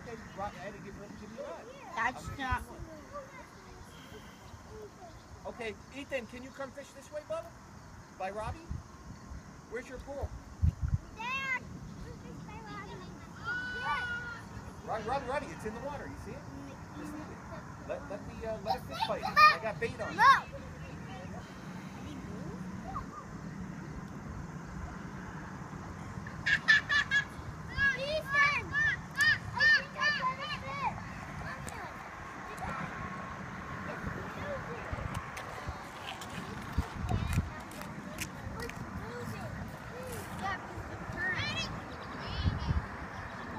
Okay, I had to give Jimmy a ride. That's not. Okay, Ethan, can you come fish this way, Bubba? By Robbie? Where's your pool? Dad! Robbie, it's in the water. You see it? Just leave it. Let a fish bite it. I got bait on it. No!